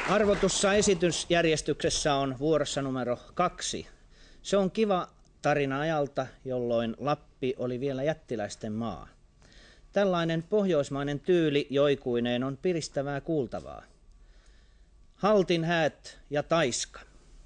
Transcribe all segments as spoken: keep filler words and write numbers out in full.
Arvotussa esitysjärjestyksessä on vuorossa numero kaksi. Se on kiva tarina ajalta, jolloin Lappi oli vielä jättiläisten maa. Tällainen pohjoismainen tyyli joikuineen on piristävää kuultavaa. Haltin häät ja Taiska.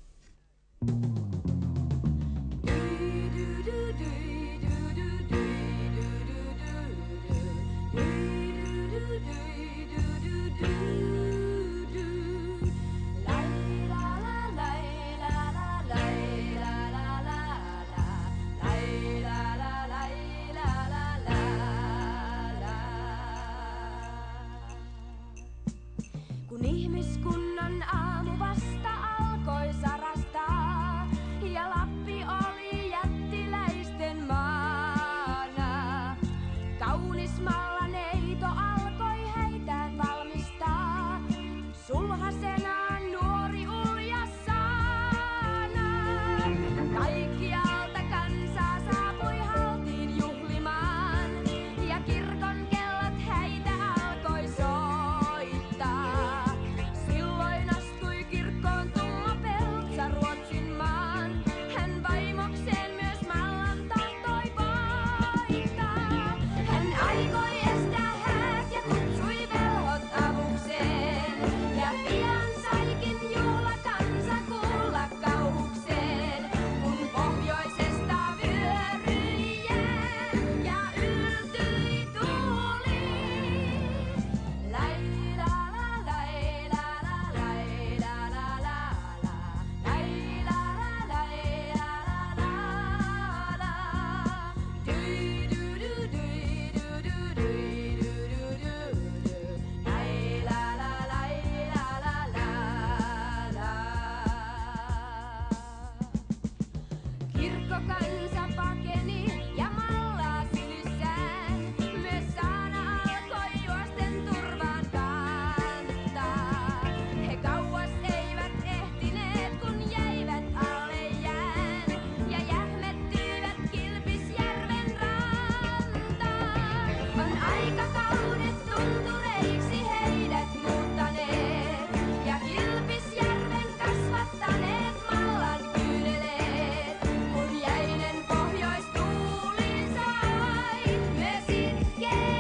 Kun ihmiskunnan aamu vasta alkoi sarastaa ja Lappi oli jättiläisten maana, kaunis mallaneito alkoi heitään valmistaa, sulhasenaan nuori ulja saana. Kaikkialta kansaa saapui Haltiin juhlimaan ja kirkon kellot heitä alkoi soittaa. Silloin astui kirkkoon Tummo Peltsa Ruotsin maan. Hän vaimokseen myös Mallan tahtoi voittaa. Hän aikoi estää häät ja kutsui velhot avukseen. Ja pian saikin juhla kansa kuulla kauhukseen. Kun pohjoisesta vyöryi jää ja yltyi tuuli. Lai la la lai la la lai la la la la. Lai la la lai la la la la. Dui du du dui du du dui du du du du. Lai la la lai la la la la. Kirkkokansa pakeni ja mallaa sylissään. Myös saana alkoi juosten turvaan kantaa. He kauas eivät ehtineet, kun jäivät alle jään ja jähmettyivät Kilpisjärven rantaan. On aikakaudet tuntureiksi heidät muuttaneet ja Kilpisjärven kasvattaneet Mallan kyyneleet. Kun jäinen pohjoistuuli sai myös itkee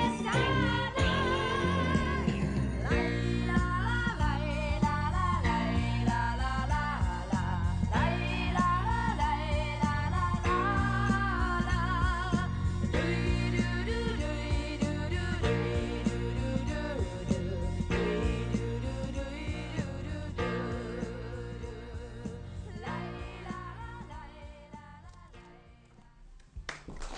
sanaa. Lai la la lai la la lai la la la la. Lai la la lai la la la la. Dui du du dui du du dui du du du du. Dui du du dui du du du du. Lai la la lai la la lai.